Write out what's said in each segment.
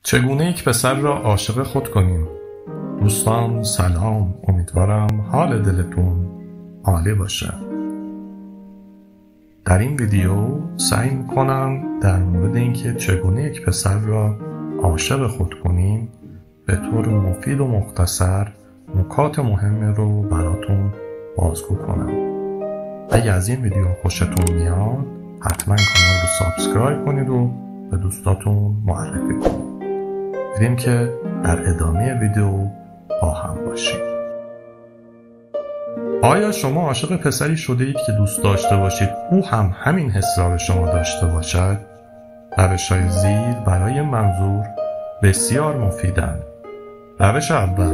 چگونه یک پسر را عاشق خود کنیم؟ دوستان سلام، امیدوارم حال دلتون عالی باشه. در این ویدیو سعی میکنم در مورد اینکه چگونه یک پسر را عاشق خود کنیم به طور مفید و مختصر نکات مهم رو براتون بازگو کنم. اگه از این ویدیو خوشتون میاد حتما کانال رو سابسکرایب کنید و به دوستاتون معرفی کنید. بریم که در ادامه ویدیو با هم باشیم. آیا شما عاشق پسری شده اید که دوست داشته باشید او هم همین حس را به شما داشته باشد؟ روش‌های زیر برای این منظور بسیار مفیدند. روش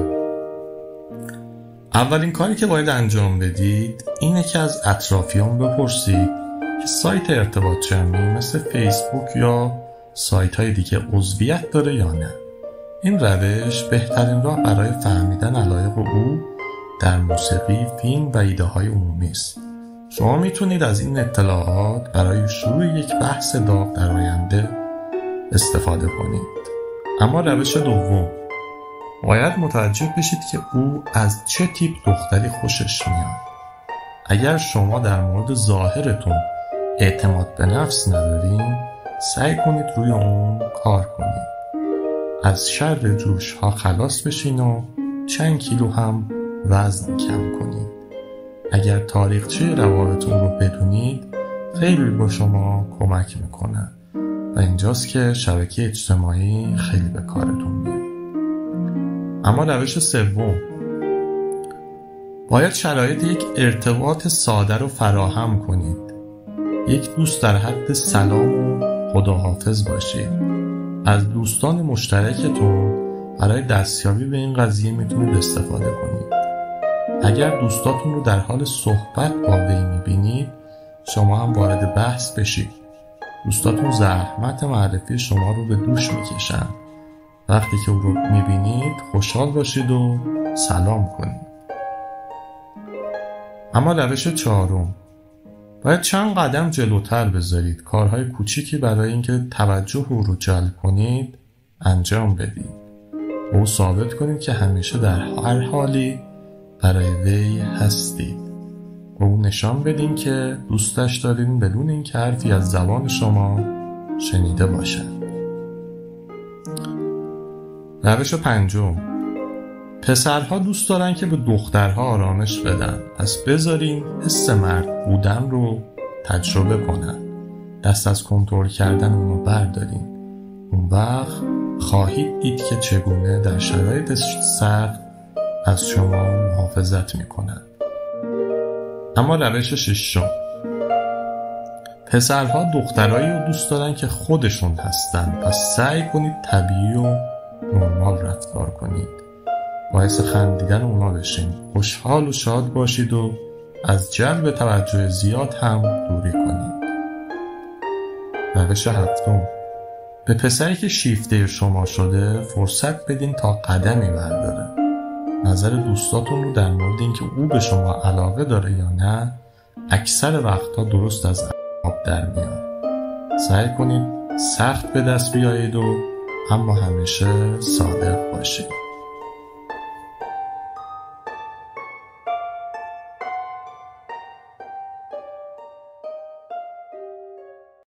اولین کاری که باید انجام بدید اینه که از اطرافیان بپرسید که سایت ارتباط جمعی مثل فیسبوک یا سایت های دیگه عضویت داره یا نه. این روش بهترین راه برای فهمیدن علایق او در موسیقی، فیلم و ایده های عمومی است. شما میتونید از این اطلاعات برای شروع یک بحث داغ در آینده استفاده کنید. اما روش دوم، باید متوجه بشید که او از چه تیپ دختری خوشش میاد. اگر شما در مورد ظاهرتون اعتماد به نفس ندارین، سعی کنید روی اون کار کنید. از شر جوش ها خلاص بشین و چند کیلو هم وزن کم کنید. اگر تاریخچه روابطتون رو بدونید خیلی با شما کمک میکنه و اینجاست که شبکه اجتماعی خیلی به کارتون میاد. اما روش سوم، باید شرایط یک ارتباط ساده رو فراهم کنید. یک دوست در حد سلام و خداحافظ باشید. از دوستان مشترکتون برای دستیابی به این قضیه میتونید استفاده کنید. اگر دوستاتون رو در حال صحبت با وی میبینید، شما هم وارد بحث بشید. دوستاتون زحمت معرفی شما رو به دوش میکشن. وقتی که او رو میبینید خوشحال باشید و سلام کنید. اما روش چهارم، باید چند قدم جلوتر بذارید. کارهای کوچیکی برای اینکه توجه او رو جلب کنید انجام بدید. او ثابت کنید که همیشه در هر حالی برای وی هستید. او نشان بدین که دوستش دارین بدون اینکه حرفی از زبان شما شنیده باشد. روش پنجم، پسرها دوست دارن که به دخترها آرامش بدن، پس بذارین حس مرد بودن رو تجربه کنن. دست از کنترل کردن اونو بردارین. اون وقت خواهید دید که چگونه در شرایط سخت از شما محافظت میکنن. اما روش ششم، پسرها دخترایی رو دوست دارن که خودشون هستن، پس سعی کنید طبیعی و نرمال رفتار کنید. باعث خندیدن اونا بشین. خوشحال و شاد باشید و از جلب توجه زیاد هم دوری کنید. روش هفتم، به پسری که شیفته شما شده فرصت بدین تا قدمی برداره. نظر دوستاتون رو در مورد اینکه او به شما علاقه داره یا نه اکثر وقتها درست از آب در میاد. سعی کنید سخت به دست بیایید و اما همیشه صادق باشید.